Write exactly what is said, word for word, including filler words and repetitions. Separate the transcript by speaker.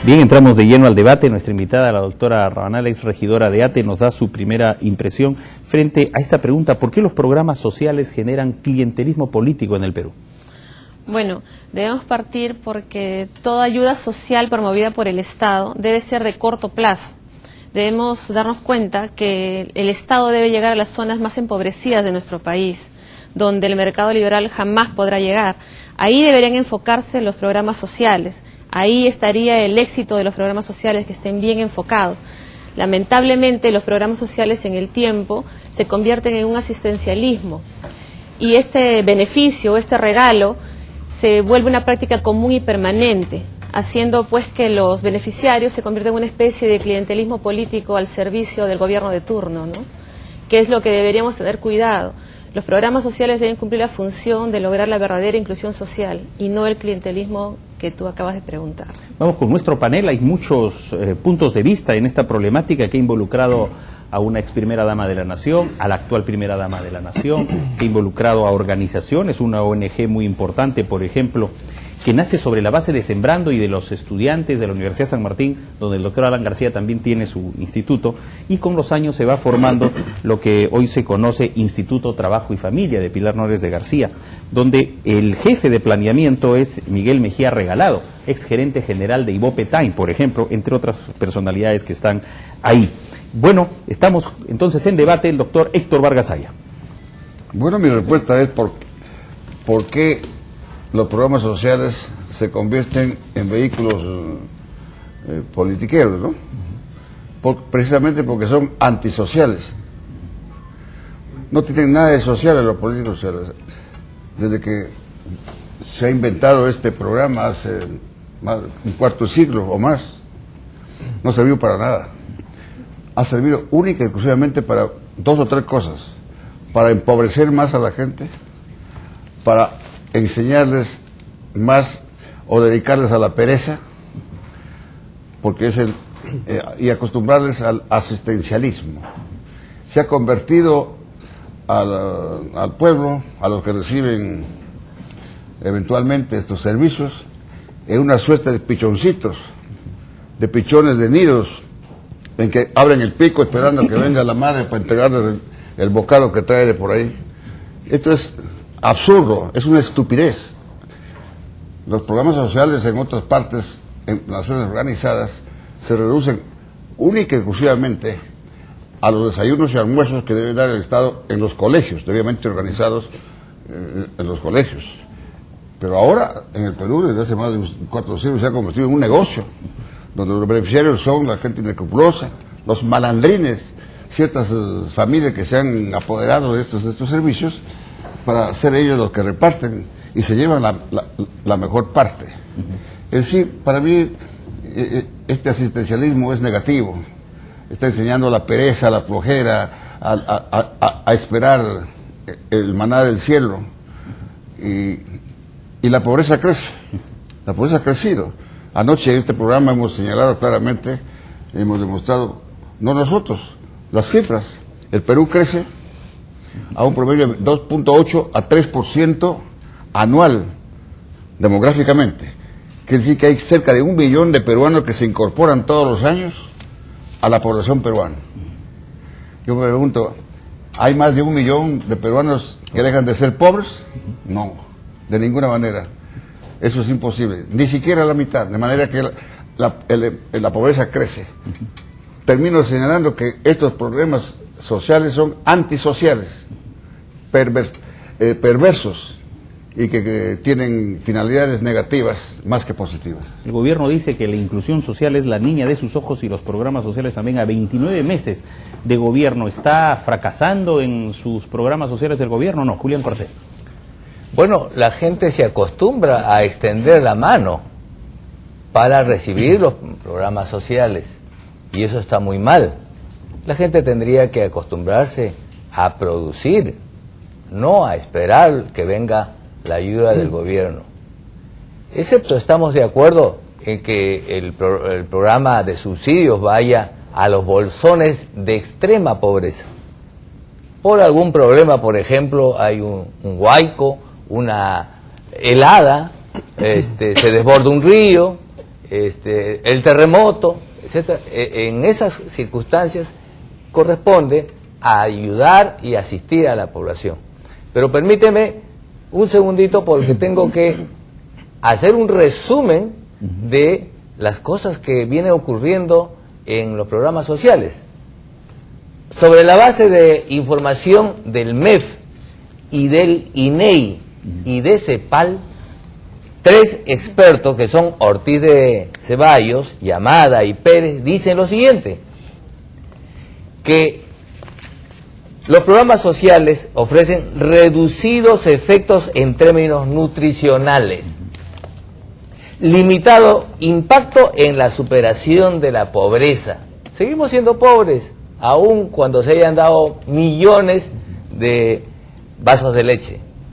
Speaker 1: Bien, entramos de lleno al debate. Nuestra invitada, la doctora Rabanal, ex regidora de ATE, nos da su primera impresión frente a esta pregunta: ¿por qué los programas sociales generan clientelismo político en el Perú?
Speaker 2: Bueno, debemos partir porque toda ayuda social promovida por el Estado debe ser de corto plazo. Debemos darnos cuenta que el Estado debe llegar a las zonas más empobrecidas de nuestro país, donde el mercado liberal jamás podrá llegar. Ahí deberían enfocarse los programas sociales. Ahí estaría el éxito de los programas sociales, que estén bien enfocados. Lamentablemente, los programas sociales en el tiempo se convierten en un asistencialismo, y este beneficio, este regalo, se vuelve una práctica común y permanente, haciendo pues que los beneficiarios se conviertan en una especie de clientelismo político al servicio del gobierno de turno, ¿no? Que es lo que deberíamos tener cuidado. Los programas sociales deben cumplir la función de lograr la verdadera inclusión social y no el clientelismo que tú acabas de preguntar. Vamos con nuestro panel. Hay muchos eh, puntos de vista en esta problemática que ha involucrado a una ex primera dama de la Nación, a la actual primera dama de la Nación, que ha involucrado a organizaciones, una O N G muy importante, por ejemplo, que nace sobre la base de Sembrando y de los estudiantes de la Universidad San Martín, donde el doctor Alan García también tiene su instituto, y con los años se va formando lo que hoy se conoce Instituto Trabajo y Familia de Pilar Nores de García, donde el jefe de planeamiento es Miguel Mejía Regalado, ex gerente general de Ibope Time, por ejemplo, entre otras personalidades que están ahí. Bueno, estamos entonces en debate el doctor Héctor Vargas Aya.
Speaker 3: Bueno, mi respuesta es por, por qué los programas sociales se convierten en vehículos eh, politiqueros, ¿no? Por, precisamente porque son antisociales. No tienen nada de social en los políticos sociales. Desde que se ha inventado este programa hace más, un cuarto de siglo o más, no sirvió para nada. Ha servido única y exclusivamente para dos o tres cosas: para empobrecer más a la gente, para enseñarles más o dedicarles a la pereza, porque es el eh, y acostumbrarles al asistencialismo. Se ha convertido al, al pueblo, a los que reciben eventualmente estos servicios, en una suerte de pichoncitos, de pichones de nidos, en que abren el pico esperando que venga la madre para entregarle el, el bocado que trae de por ahí. Esto es absurdo, es una estupidez. Los programas sociales en otras partes, en naciones organizadas, se reducen única y exclusivamente a los desayunos y almuerzos que debe dar el Estado en los colegios, debidamente organizados eh, en los colegios. Pero ahora, en el Perú, desde hace más de cuatro siglos, se ha convertido en un negocio, donde los beneficiarios son la gente inescrupulosa, los malandrines, ciertas uh, familias que se han apoderado de estos, de estos servicios, para ser ellos los que reparten y se llevan la, la, la mejor parte. Uh-huh. Es decir, para mí eh, este asistencialismo es negativo. Está enseñando la pereza, la flojera, a, a, a, a esperar el maná del cielo. Y, y la pobreza crece. La pobreza ha crecido. Anoche en este programa hemos señalado claramente, hemos demostrado, no nosotros, las cifras. El Perú crece a un promedio de dos punto ocho a tres por ciento anual, demográficamente. Quiere decir que hay cerca de un millón de peruanos que se incorporan todos los años a la población peruana. Yo me pregunto, ¿hay más de un millón de peruanos que dejan de ser pobres? No, de ninguna manera. Eso es imposible, ni siquiera la mitad, de manera que la, la, el, la pobreza crece. Termino señalando que estos problemas sociales son antisociales, pervers, eh, perversos, y que, que tienen finalidades negativas más que positivas.
Speaker 1: El gobierno dice que la inclusión social es la niña de sus ojos y los programas sociales también. A veintinueve meses de gobierno, ¿está fracasando en sus programas sociales el gobierno? No, Julián Cortés.
Speaker 4: Bueno, la gente se acostumbra a extender la mano para recibir los programas sociales y eso está muy mal. La gente tendría que acostumbrarse a producir, no a esperar que venga la ayuda del gobierno. Excepto estamos de acuerdo en que el, pro, el programa de subsidios vaya a los bolsones de extrema pobreza. Por algún problema, por ejemplo, hay un, un huaico, una helada, este, se desborda un río, este, el terremoto, etcétera. En esas circunstancias corresponde a ayudar y asistir a la población. Pero permíteme un segundito porque tengo que hacer un resumen de las cosas que vienen ocurriendo en los programas sociales. Sobre la base de información del M E F y del I N E I y de CEPAL, tres expertos que son Ortiz de Ceballos, Yamada y Pérez dicen lo siguiente, que los programas sociales ofrecen reducidos efectos en términos nutricionales, limitado impacto en la superación de la pobreza. Seguimos siendo pobres, aun cuando se hayan dado millones de vasos de leche.